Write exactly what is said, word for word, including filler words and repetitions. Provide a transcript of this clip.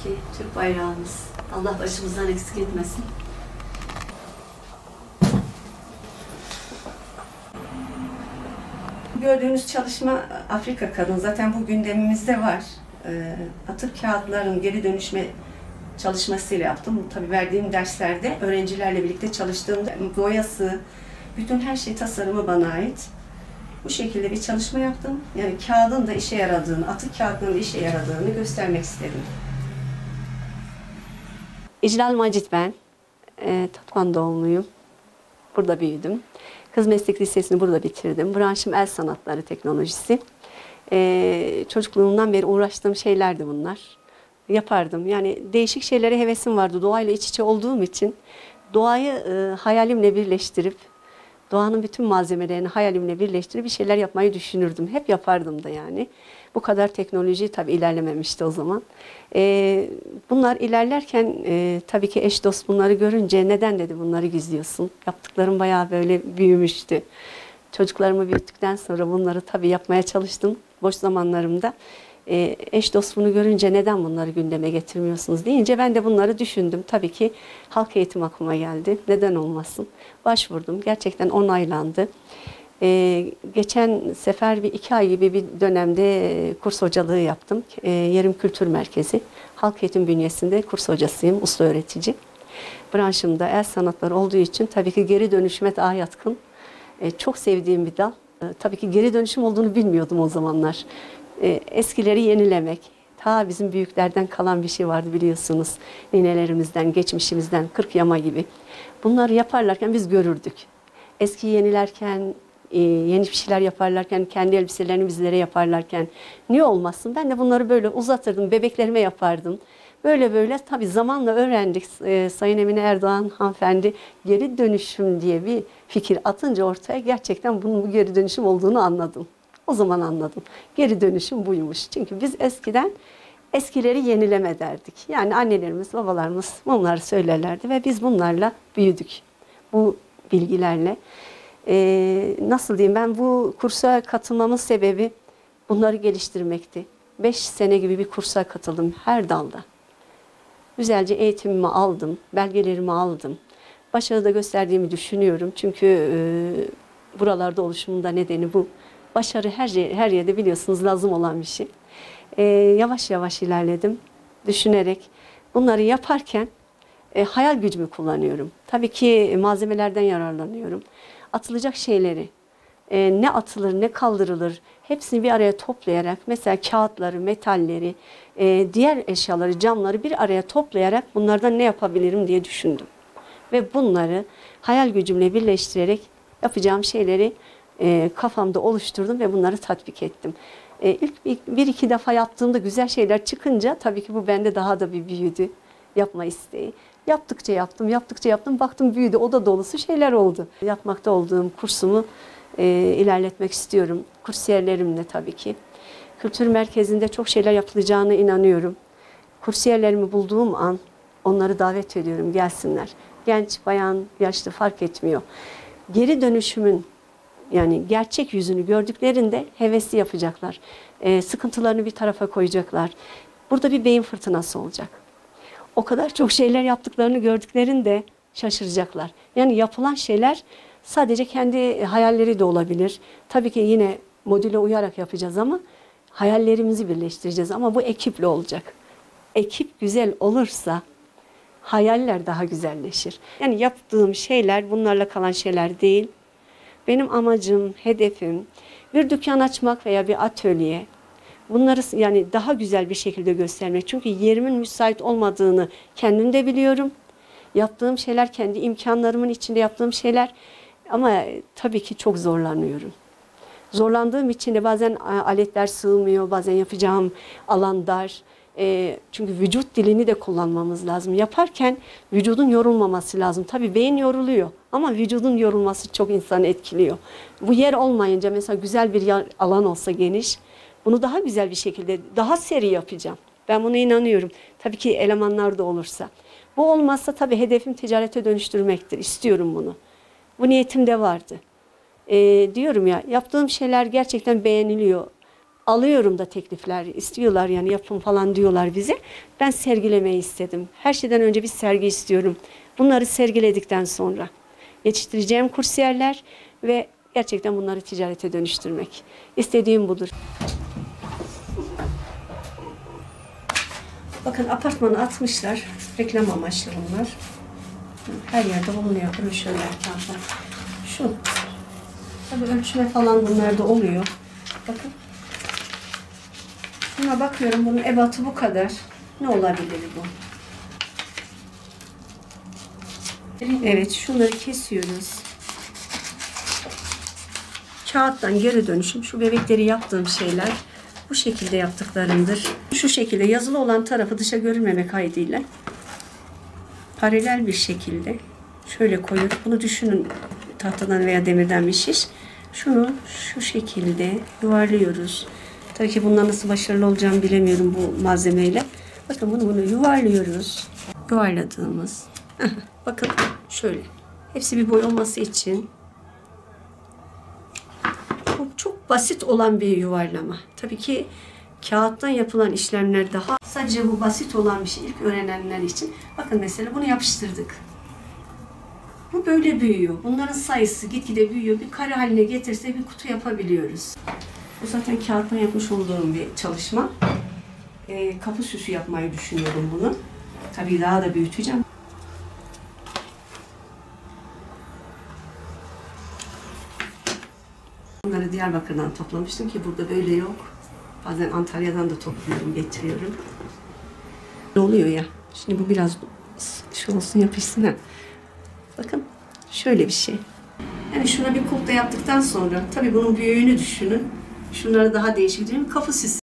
ki Türk bayrağımız. Allah başımızdan eksik etmesin. Gördüğünüz çalışma Afrika Kadın. Zaten bu gündemimizde var. Atık kağıtların geri dönüşme çalışmasıyla yaptım. Tabii verdiğim derslerde öğrencilerle birlikte çalıştığımda boyası, bütün her şey tasarımı bana ait. Bu şekilde bir çalışma yaptım. Yani kağıdın da işe yaradığını, atık kağıtların da işe yaradığını göstermek istedim. İclal Macit ben. E, Tatvan doğumluyum. Burada büyüdüm. Kız Meslek Lisesi'ni burada bitirdim. Branşım el sanatları teknolojisi. E, çocukluğumdan beri uğraştığım şeylerdi bunlar. Yapardım. Yani değişik şeylere hevesim vardı. Doğayla iç içe olduğum için doğayı e, hayalimle birleştirip, doğanın bütün malzemelerini hayalimle birleştirip bir şeyler yapmayı düşünürdüm. Hep yapardım da yani. Bu kadar teknoloji tabii ilerlememişti o zaman. E, bunlar ilerlerken e, tabii ki eş dost bunları görünce neden dedi bunları gizliyorsun? Yaptıklarım bayağı böyle büyümüştü. Çocuklarımı büyüttükten sonra bunları tabii yapmaya çalıştım boş zamanlarımda. E, eş dost bunu görünce neden bunları gündeme getirmiyorsunuz deyince ben de bunları düşündüm. Tabii ki halk eğitim aklıma geldi. Neden olmasın? Başvurdum. Gerçekten onaylandı. E, geçen sefer bir iki ay gibi bir dönemde kurs hocalığı yaptım. E, Yerim Kültür Merkezi. Halk eğitim bünyesinde kurs hocasıyım, usta öğretici. Branşımda el sanatları olduğu için tabii ki geri dönüşüme daha yatkın. E, çok sevdiğim bir dal. E, tabii ki geri dönüşüm olduğunu bilmiyordum o zamanlar. E, eskileri yenilemek. Ta bizim büyüklerden kalan bir şey vardı biliyorsunuz. Ninelerimizden, geçmişimizden, kırk yama gibi. Bunları yaparlarken biz görürdük. Eski yenilerken, e, yeni bir şeyler yaparlarken, kendi elbiselerini bizlere yaparlarken niye olmasın? Ben de bunları böyle uzatırdım, bebeklerime yapardım. Böyle böyle tabii zamanla öğrendik. E, Sayın Emine Erdoğan hanımefendi geri dönüşüm diye bir fikir atınca ortaya gerçekten bunun bu geri dönüşüm olduğunu anladım. O zaman anladım. Geri dönüşüm buymuş. Çünkü biz eskiden eskileri yenileme derdik. Yani annelerimiz, babalarımız bunları söylerlerdi ve biz bunlarla büyüdük. Bu bilgilerle. Ee, nasıl diyeyim ben bu kursa katılmamın sebebi bunları geliştirmekti. Beş sene gibi bir kursa katıldım her dalda. Güzelce eğitimimi aldım, belgelerimi aldım. Başarı da gösterdiğimi düşünüyorum. Çünkü e, buralarda oluşumun da nedeni bu. Başarı her, her yerde biliyorsunuz lazım olan bir şey. Ee, yavaş yavaş ilerledim. Düşünerek bunları yaparken e, hayal gücümü kullanıyorum. Tabii ki malzemelerden yararlanıyorum. Atılacak şeyleri, e, ne atılır ne kaldırılır hepsini bir araya toplayarak mesela kağıtları, metalleri, e, diğer eşyaları, camları bir araya toplayarak bunlardan ne yapabilirim diye düşündüm. Ve bunları hayal gücümle birleştirerek yapacağım şeyleri E, kafamda oluşturdum ve bunları tatbik ettim. E, ilk bir, bir iki defa yaptığımda güzel şeyler çıkınca tabii ki bu bende daha da bir büyüdü. Yapma isteği. Yaptıkça yaptım, yaptıkça yaptım. Baktım büyüdü. O da dolusu şeyler oldu. Yapmakta olduğum kursumu e, ilerletmek istiyorum. Kursiyerlerimle tabii ki. Kültür merkezinde çok şeyler yapılacağına inanıyorum. Kursiyerlerimi bulduğum an onları davet ediyorum. Gelsinler. Genç, bayan, yaşlı fark etmiyor. Geri dönüşümün yani gerçek yüzünü gördüklerinde hevesli yapacaklar. E, sıkıntılarını bir tarafa koyacaklar. Burada bir beyin fırtınası olacak. O kadar çok şeyler yaptıklarını gördüklerinde şaşıracaklar. Yani yapılan şeyler sadece kendi hayalleri de olabilir. Tabii ki yine modüle uyarak yapacağız ama hayallerimizi birleştireceğiz. Ama bu ekiple olacak. Ekip güzel olursa hayaller daha güzelleşir. Yani yaptığım şeyler bunlarla kalan şeyler değil. Benim amacım, hedefim bir dükkan açmak veya bir atölye. Bunları yani daha güzel bir şekilde göstermek. Çünkü yerimin müsait olmadığını kendim de biliyorum. Yaptığım şeyler kendi imkanlarımın içinde yaptığım şeyler ama tabii ki çok zorlanıyorum. Zorlandığım için de bazen aletler sığmıyor, bazen yapacağım alan dar. E, çünkü vücut dilini de kullanmamız lazım. Yaparken vücudun yorulmaması lazım. Tabii beyin yoruluyor ama vücudun yorulması çok insanı etkiliyor. Bu yer olmayınca mesela güzel bir yer, alan olsa geniş, bunu daha güzel bir şekilde, daha seri yapacağım. Ben buna inanıyorum. Tabii ki elemanlar da olursa. Bu olmazsa tabii hedefim ticarete dönüştürmektir. İstiyorum bunu. Bu niyetim de vardı. E, diyorum ya yaptığım şeyler gerçekten beğeniliyor. alıyorum da teklifler, istiyorlar yani yapın falan diyorlar bize. Ben sergilemeyi istedim. Her şeyden önce bir sergi istiyorum. Bunları sergiledikten sonra yetiştireceğim kursiyerler ve gerçekten bunları ticarete dönüştürmek. İstediğim budur. Bakın apartmanı atmışlar. Reklam amaçlı bunlar. Her yerde bulunuyor broşürler, kağıtlar. Şu. Tabii ölçme falan bunlarda oluyor. Bakın. Buna bakıyorum. Bunun ebatı bu kadar. Ne olabilir bu? Evet. Şunları kesiyoruz. Kağıttan geri dönüşüm. Şu bebekleri yaptığım şeyler bu şekilde yaptıklarımdır. Şu şekilde yazılı olan tarafı dışa görünmemek kaydıyla paralel bir şekilde şöyle koyup bunu düşünün, tahtadan veya demirden bir şiş. Şunu şu şekilde yuvarlıyoruz. Tabii ki bundan nasıl başarılı olacağımı bilemiyorum bu malzemeyle. Bakın bunu bunu yuvarlıyoruz. Yuvarladığımız. Bakın şöyle. Hepsi bir boy olması için. Bu çok basit olan bir yuvarlama. Tabii ki kağıttan yapılan işlemler daha. Sadece bu basit olan bir şey ilk öğrenenler için. Bakın mesela bunu yapıştırdık. Bu böyle büyüyor. Bunların sayısı gitgide büyüyor. Bir kare haline getirse bir kutu yapabiliyoruz. Bu zaten kağıttan yapmış olduğum bir çalışma. E, kapı süsü yapmayı düşünüyorum bunu. Tabii daha da büyüteceğim. Bunları Diyarbakır'dan toplamıştım ki burada böyle yok. Bazen Antalya'dan da topluyorum, getiriyorum. Ne oluyor ya? Şimdi bu biraz şu olsun, yapışsın ha. Bakın şöyle bir şey. Yani şuna bir kulp da yaptıktan sonra tabii bunun büyüğünü düşünün. Şunları daha değişik değil mi? Kapı süsü.